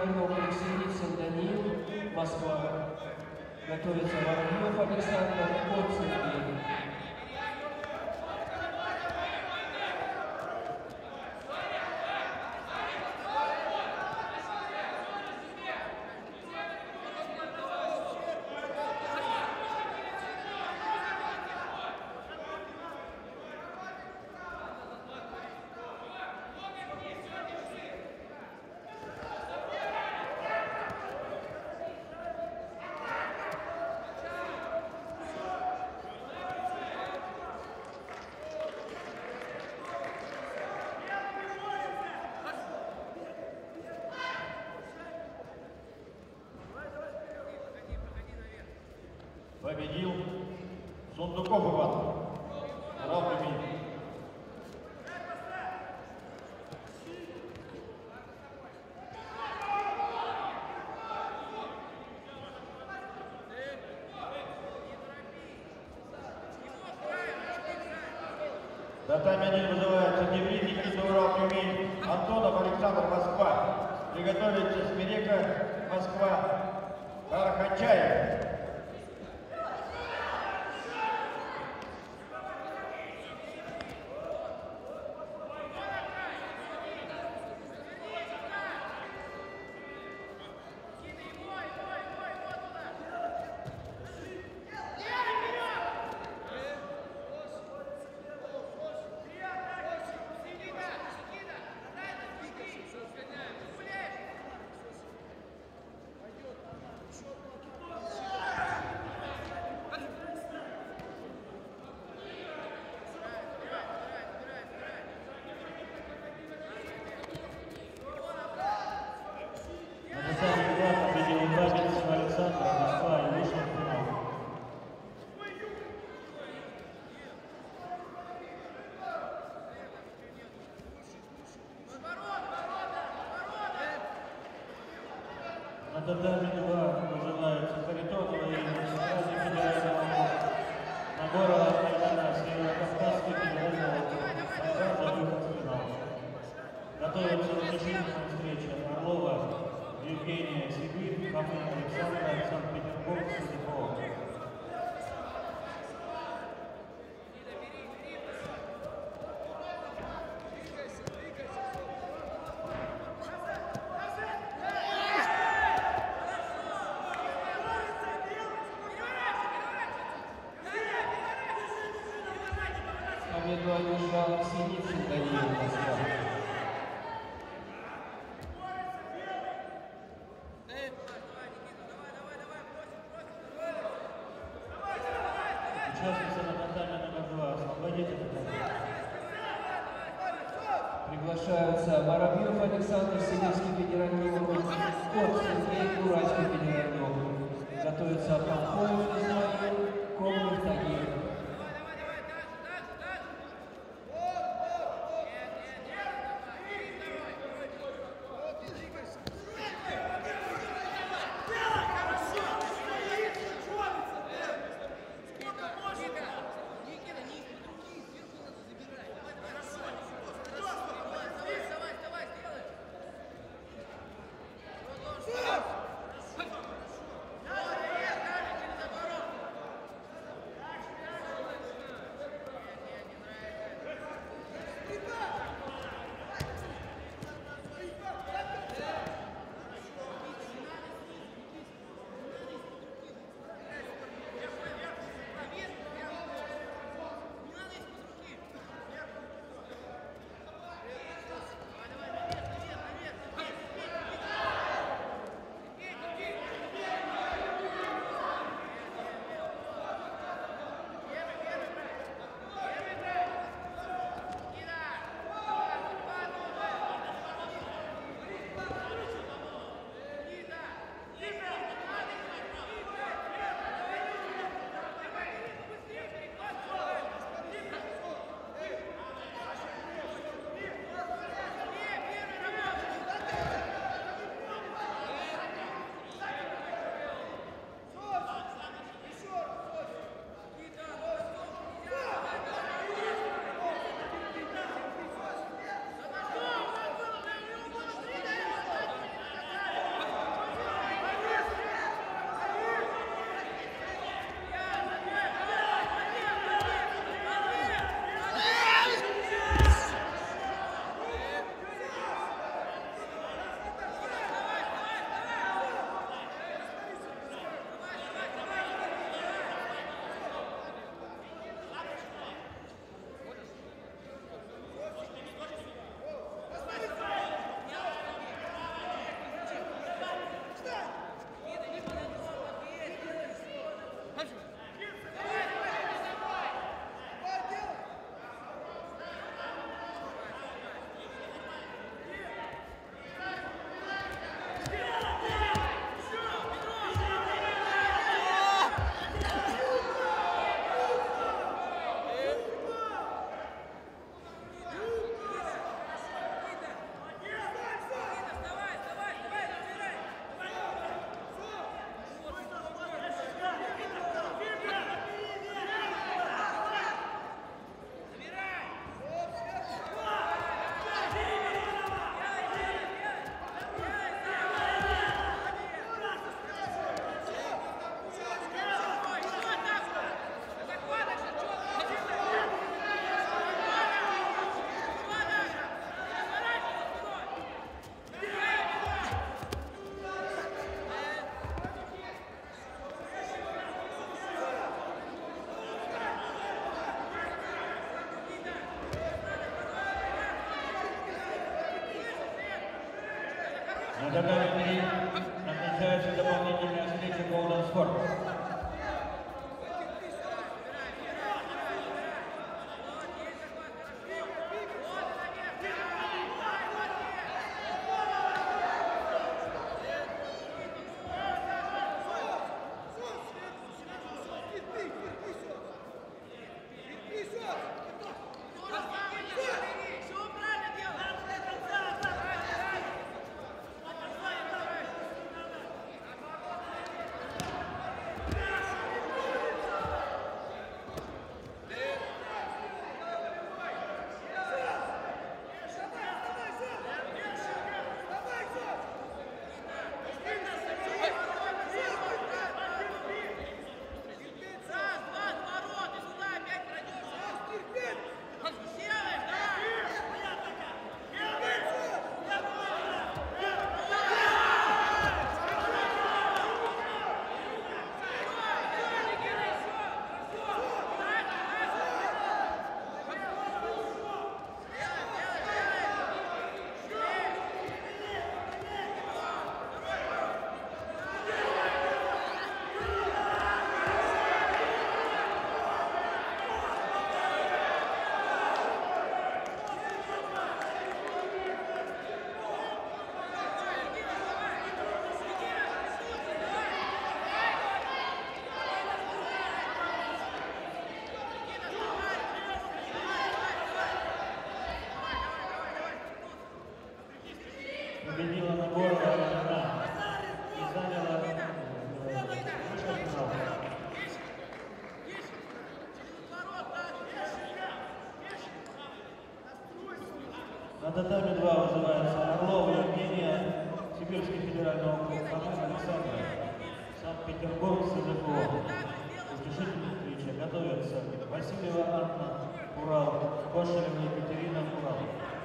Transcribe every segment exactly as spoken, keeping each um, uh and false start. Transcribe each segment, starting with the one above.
федеральный округ Синицын Даниил, Москва. Готовится Воробьев Александр, Кот Сергей. Победил Сундуков Иван. Равный мир. Татами вызывается Дмитрий Никита Урал Тюмень, Антонов Александр Москва. Приготовится Смирека Москва, Карахачаев. На татами два вызываются Харитонова и Центральный федеральный округ, Нагорова Айдана, Северо-Кавказский федеральный округ, борьба за выход в финал. Готовится решительная встреча Орлова, Евгения, Сибирь, Хамын, Александра, Санкт-Петербург, Судаков. Победу одержал Синицын Даниил, Москва. Участница на татами номер два. Освободите татами. Приглашаются Воробьев Александр, Сибирский федеральный округ, Кот Сергей, Уральский федеральный округ. Готовится Панков Измаил, Комлев Тагир. На татами намечается дополнительная встреча Golden Sport. Победила Нагорова одна и заняла финал. На татами два вызывается Орлова Евгения, Сибирский федеральный округ, Хамай Александр, Санкт-Петербург, СЗФО. Утешительная встреча. Готовятся Васильева Анна, Урал, Кошелева Екатерина, Урал.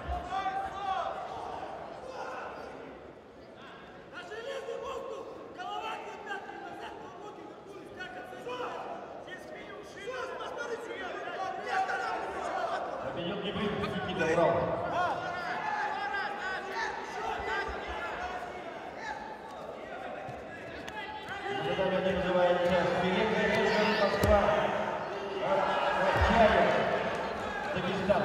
Победил гибрид Никита Урал. Задание один называется «Смиренная Режим Москва». Архачаев, Дагестан.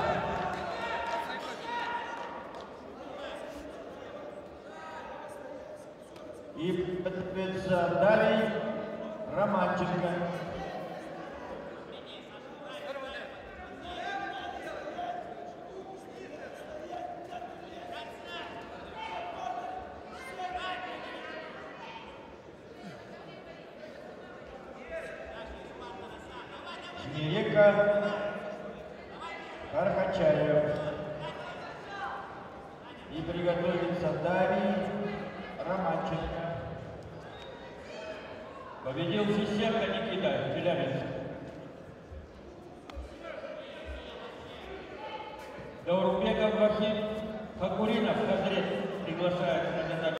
И подписывается Дарий Романченко. Смирека Архачаев. И приготовится Дарий Романченко. Победил Фисенко Никита, Челябинск. Даурбеков Вахид Хакуринов, Хазрет, приглашает